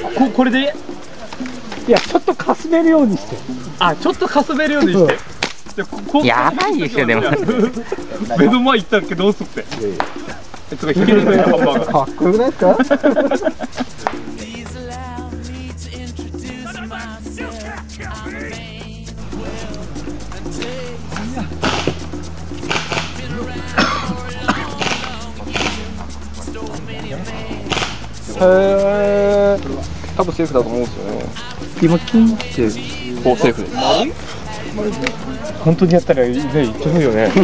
これでいや、ちょっとかすめるようにして。 あ、ちょっとかすめるようにして。 やばいでしょ、でも。 目の前行ったっけどうすって。ちょっと引けるね、ハンバーガー。 かっこよくないですか？へー。多分セーフだと思うんですよね。今キンって。お、セーフです。 本当にやったらね、いっちゃうよね。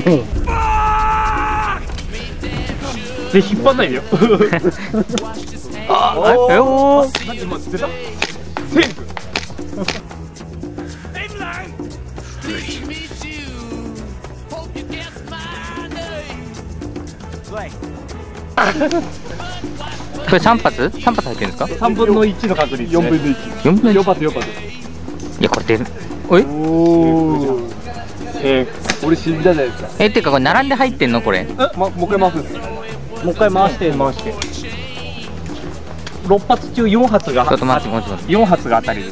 で、引っ張んないでよ。 あ、おー。 何、今出た？セーフ。 これ3発入ってるんですか ？3分の1の確率。4分の1。 4分の1。 4発。 いや、これで、おい？ 俺死んだじゃないですか。 っていうか、これ並んで入ってんのこれ？ もう一回回すんです。 もう一回回して。6発中4発が。 ちょっと待って、もうちょっと。 4発が当たりです。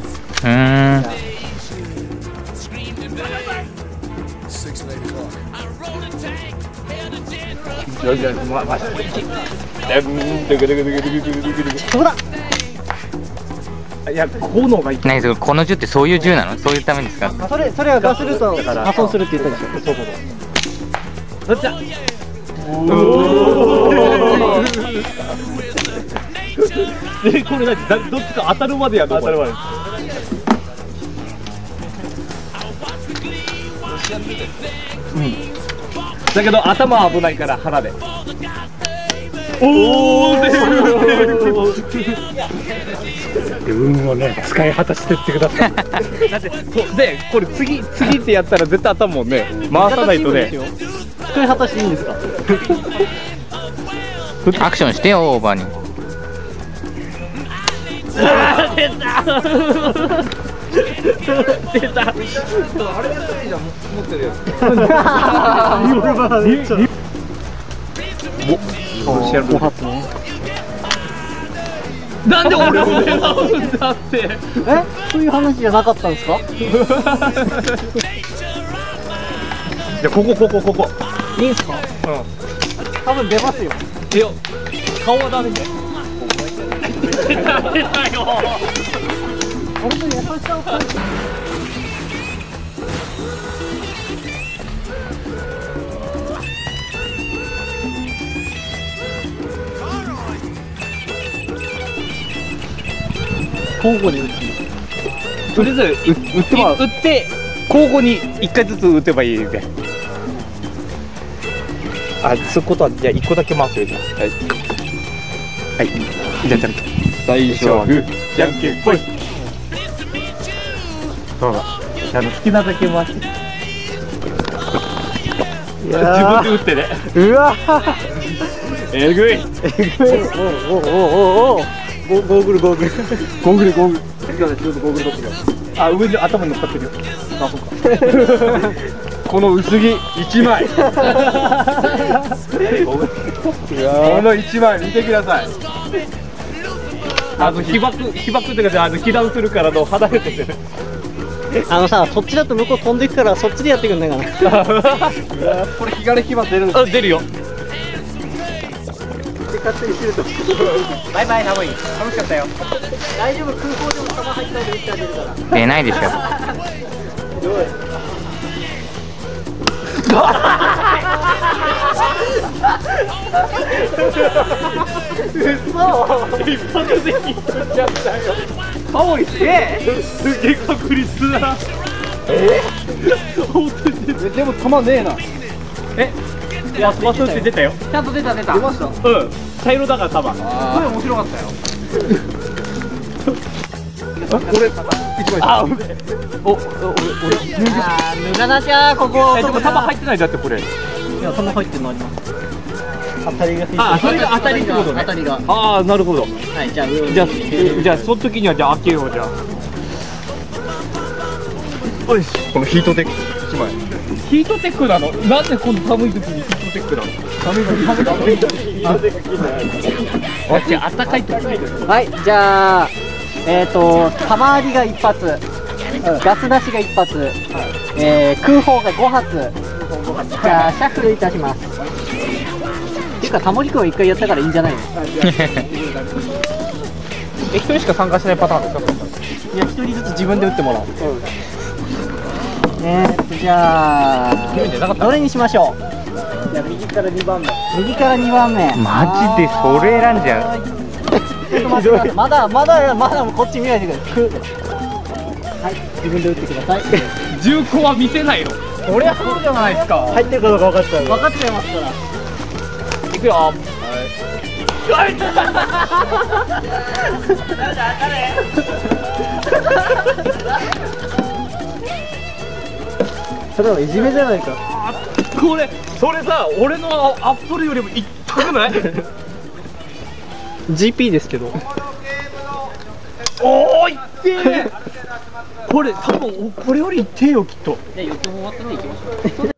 そこだ。 いや、炎がいい。 何それ、この銃ってそういう銃なの？そういうために使う？ それはガスルート破損するって言ったでしょ。そうそう。 どっちだ。で、これ何？どっちか当たるまでやるの？当たるまで。だけど頭は危ないから腹で。おお、運をね、使い果たしてってください。だってで、これ次ってやったら絶対当たるもんね。回さないとね。 使い果たしていいんですか？ アクションしてよ、オーバーに。 出た。出た。あれやったらいいじゃん、持ってるやつ。 5発ね。 なんで俺を狙うんだって。 そういう話じゃなかったんですか？ じゃここ。 いいんすか？多分出ますよ。 いや、顔はダメだよ。ダメだよ。 俺の優しさを感じる。交互に打つ。 とりあえず打って交互に1回ずつ打てばいいで。あ、そういうことはじゃあ1個だけ回すよ。じゃあはい。じゃあ最初はグーじゃんけんぽい。そうだ。好きなだけ回して。自分で打ってね。 うわえぐい。 ゴーグル。今ね、ちょっとゴーグル取ってるよ。 あ、上に頭に乗っかってるよ。あ、そうか。この薄着1枚。この1枚見てください。被爆っていうか、被弾するからの離れてて。 さ、そっちだと向こう飛んでいくからそっちでやってくんないかな。これ日帰り火花出るんですか？ 出るよ。 バイバイ、ハモイ。楽しかったよ。大丈夫、空港でも弾入ったので打ってあげるから。 出ないでしょ。 一発でヒットしちゃったよ。ハモイすげえ確率だ。本当にでも弾ねえな。 ワスって出たよ。 ちゃんと出ました。 茶色だから多分。 これ面白かったよ。 これ無駄だじゃー、ここ。 でも弾入ってないだってこれ。 いや、弾入ってるのあります。当たりが。 あ、それが当たりってことね。 当たりが。 ああ、なるほど。 はい、じゃあその時にはじゃあ開けようじゃあ。よし、このヒートデッキ。 しまえ。ヒートテックなの。なんでこの寒い時にヒートテックなの。寒い時に。あったかい時に。 はい、じゃあ玉ありが1発、ガス出しが1発、空砲が5発。じゃあシャッフルいたします。っていうかタモリ君は1回やったからいいんじゃないの。 一人しか参加しないパターンですか。 いや、1人ずつ自分で撃ってもらう。じゃあどれにしましょう。じゃあ右から2番目。右から2番目。 マジでそれ選んじゃう。 ちょっと待ってください。まだこっち見ないでください。はい、自分で撃ってください。 銃口は見せないの。そりゃそうじゃないですか。 入ってるかどうか分かっちゃいますから。 いくよ。 それはいじめじゃないか。 これそれさ、俺のアップルよりもいったくない？ GP ですけど。 おー、いってー。これ多分これよりいってよきっと。 じゃあ4つ終わったら行きましょう。